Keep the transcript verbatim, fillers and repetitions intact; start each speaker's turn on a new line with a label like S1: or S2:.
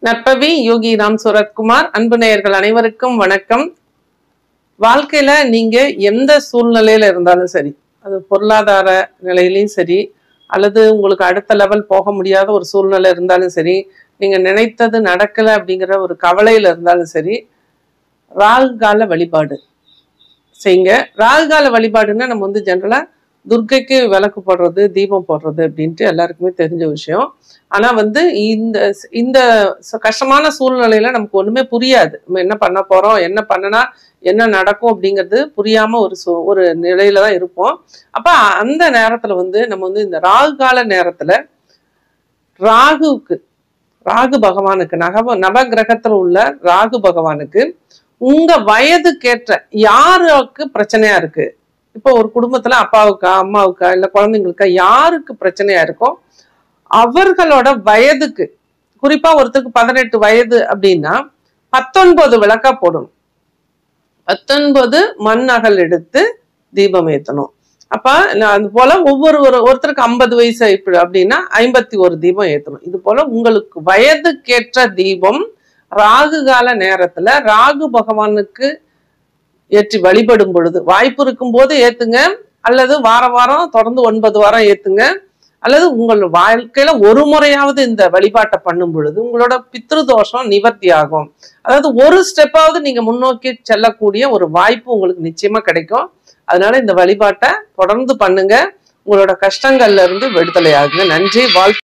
S1: நற்பவி யோகி ராம் சுரத்குமார். அன்பு நேயர்கள் அனைவருக்கும் வணக்கம். வாழ்க்கையில நீங்க எந்த சூழ்நிலையில இருந்தாலும் சரி, அது பொருளாதார நிலையிலையும் சரி, அல்லது உங்களுக்கு அடுத்த லெவல் போக முடியாத ஒரு சூழ்நிலை இருந்தாலும் சரி, நீங்க நினைத்தது நடக்கல அப்படிங்கிற ஒரு கவலையில இருந்தாலும் சரி, ராகு கால வழிபாடு செய்யுங்க. ராகு கால வழிபாடுன்னா நம்ம வந்து ஜென்ரலா துர்க்கைக்கு விளக்கு போடுறது, தீபம் போடுறது அப்படின்ட்டு எல்லாருக்குமே தெரிஞ்ச விஷயம். ஆனா வந்து இந்த இந்த கஷ்டமான சூழ்நிலையில நமக்கு ஒண்ணுமே புரியாது. நம்ம என்ன பண்ண போறோம், என்ன பண்ணனா என்ன நடக்கும் அப்படிங்கிறது புரியாம ஒரு சூ ஒரு நிலையில தான் இருப்போம். அப்ப அந்த நேரத்துல வந்து நம்ம வந்து இந்த ராகு கால நேரத்துல ராகுவுக்கு ராகு பகவானுக்கு நகவ நவ கிரகத்துல உள்ள ராகு பகவானுக்கு உங்க வயதுக்கேற்ற யாருக்கு பிரச்சனையா இருக்கு, இப்போ ஒரு குடும்பத்துல அப்பாவுக்கா அம்மாவுக்கா இல்ல குழந்தைங்களுக்கா யாருக்கு பிரச்சனையா இருக்கோ அவர்களோட வயதுக்கு, குறிப்பா ஒருத்தருக்கு பதினெட்டு வயது அப்படின்னா பத்தொன்பது விளக்கா போடணும். பத்தொன்பது மண் அகல் எடுத்து தீபம் ஏத்தணும். அப்ப அது போல ஒவ்வொரு ஒரு ஒருத்தருக்கு ஐம்பது வயசு இப்படி அப்படின்னா ஐம்பத்தி ஒரு தீபம் ஏத்தணும். இது போல உங்களுக்கு வயதுக்கேற்ற தீபம் ராகு கால நேரத்துல ராகு பகவானுக்கு ஏற்றி வழிபடும் பொழுது வாய்ப்பு இருக்கும் போது ஏத்துங்க, அல்லது வார வாரம் தொடர்ந்து ஒன்பது வாரம் ஏத்துங்க, அல்லது உங்கள் வாழ்க்கையில ஒரு முறையாவது இந்த வழிபாட்டை பண்ணும் பொழுது உங்களோட பித்ரு தோஷம் நிவர்த்தி ஆகும். அதாவது ஒரு ஸ்டெப்பாவது நீங்க முன்னோக்கி செல்லக்கூடிய ஒரு வாய்ப்பு உங்களுக்கு நிச்சயமா கிடைக்கும். அதனால இந்த வழிபாட்டை தொடர்ந்து பண்ணுங்க. உங்களோட கஷ்டங்கள்ல இருந்து விடுதலை ஆகுங்க. நன்றி. வாழ்த்து.